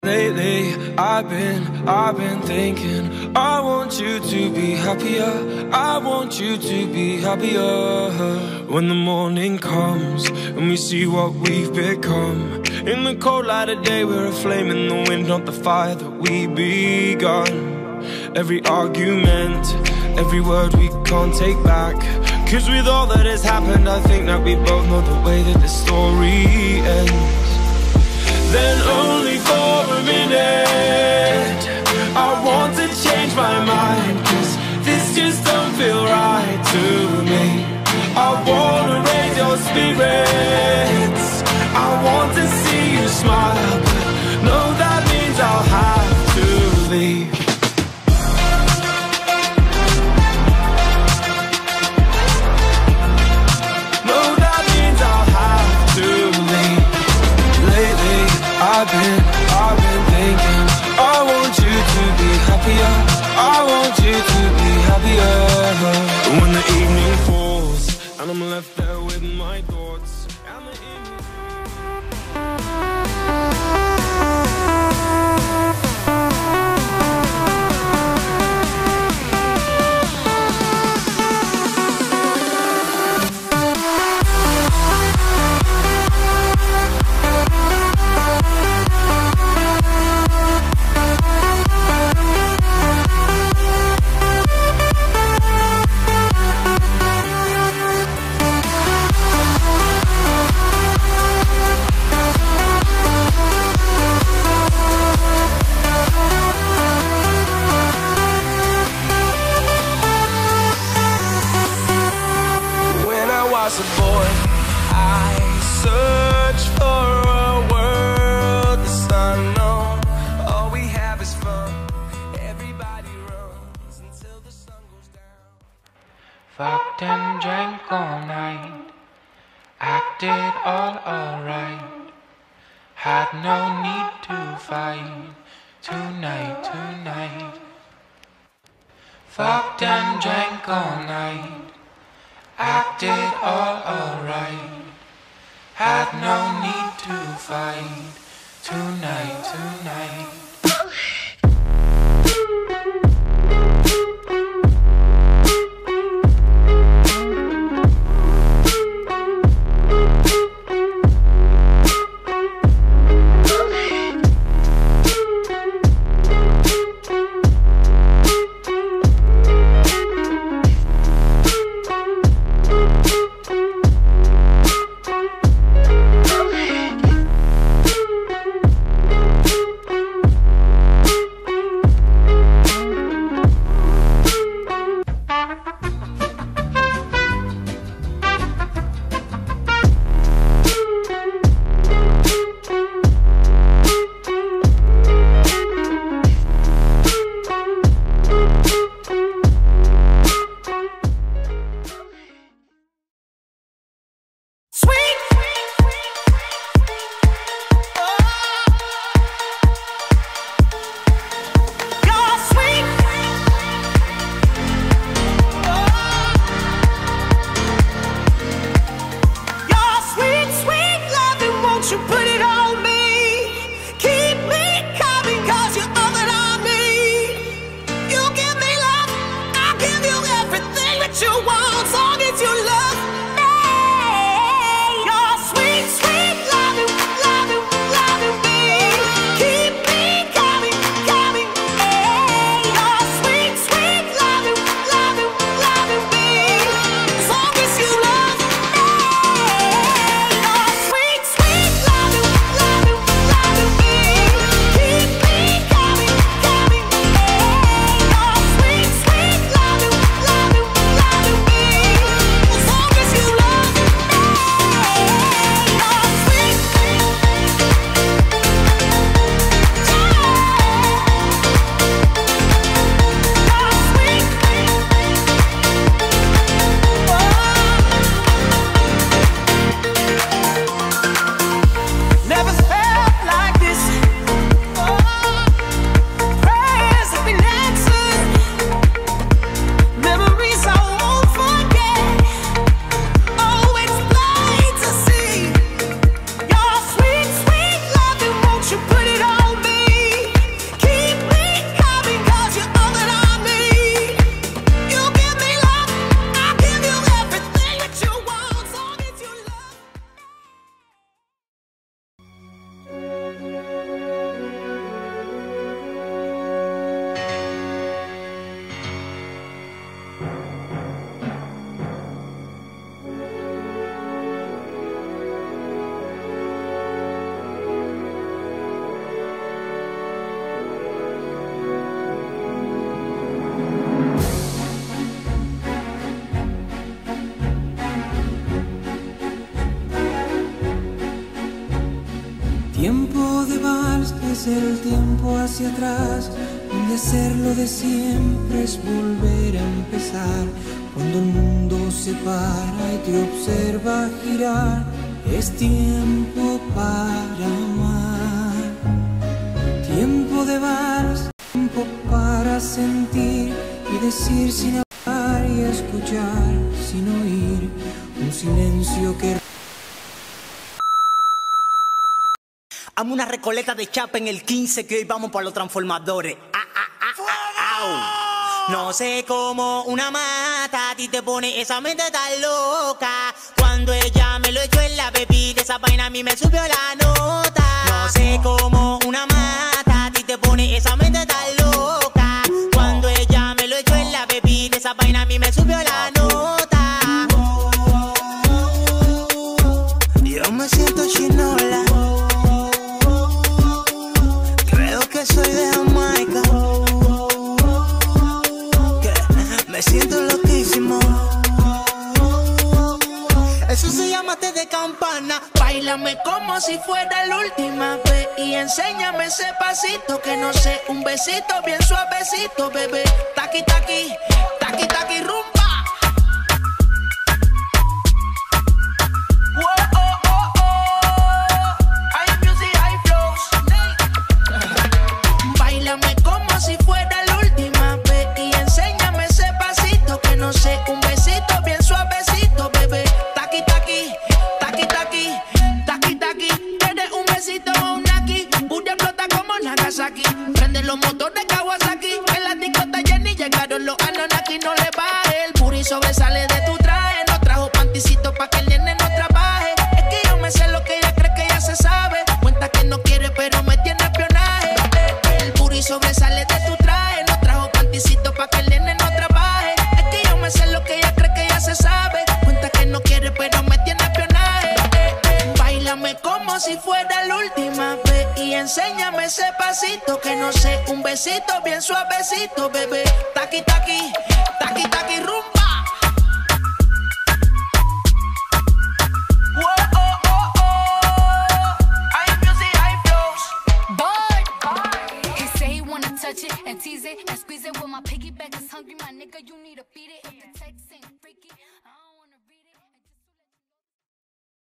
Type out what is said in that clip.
Lately, I've been thinking I want you to be happier, I want you to be happier. When the morning comes and we see what we've become, in the cold light of day we're a flame in the wind, not the fire that we begun. Every argument, every word we can't take back, 'cause with all that has happened I think that we both know the way that the story ends. Then only for a minute I want to change my mind, 'cause this just don't feel right to me. I wanna raise your spirits, I want to see you smile, but no, that means I'll have to leave. No, that means I'll have to leave. Lately, I've been thinking I want you to be happier, I want you to be happier. When the evening falls and I'm left there with my thoughts and the a boy, I searched for a world that's unknown. All we have is fun, everybody runs until the sun goes down. Fucked and drank all night, acted all alright, had no need to fight tonight. Fucked and drank all night, acted all alright, had no need to fight tonight. hacer el tiempo hacia atrás, donde hacerlo de siempre es volver a empezar. Cuando el mundo se para y te observa girar, es tiempo para amar. Tiempo de vals, tiempo para sentir y decir sin hablar y escuchar sin oír, un silencio que... Hazme una recoleta de chapa en el 15 que hoy vamos para los transformadores. No sé cómo una mata a ti te pone esa mente tan loca. Cuando ella me lo echó en la bebida, esa vaina a mí me subió la nota. No sé cómo una mata a ti te pone esa mente tan loca. Cuando ella me lo echó en la bebida, esa vaina a mí me subió la nota. Yo me siento chinola. Que soy de Jamaica, que me siento loquísimo. Eso se llama té de campana. Báilame como si fuera la última vez y enséñame ese pasito que no sé, un besito bien suavecito, bebé. Taqui, taqui, taqui, taqui, rumba. Si fuera la última vez y enséñame ese pasito que no sé, un besito bien suavecito, bebé. Taqui, taqui, taqui, taqui, taqui, taqui. Tienes un besito o un aquí, Buria explota como Nagasaki. Prende los motores Kawasaki, en la discota Jenny llegaron los Anunnaki. No le baje, el booty sobresale de tu traje. No trajo panticito pa' que el nene no trabaje. Es que yo me sé lo que ella cree que ya se sabe. Cuenta que no quiere pero me tiene espionaje. El booty sobresale de tu traje. No trajo panticito pa' que el nene no trabaje. Es que yo me sé lo que ella cree que ya se sabe. Cuenta que no quiere pero me tiene espionaje. Báilame como si fuera la última vez y enséñame ese pasito que no sé, un besito bien suavecito, bebé. Taqui, taqui, taqui, taqui, rumba. Touch it and tease it and squeeze it with my piggyback is hungry, my nigga, you need to feed it.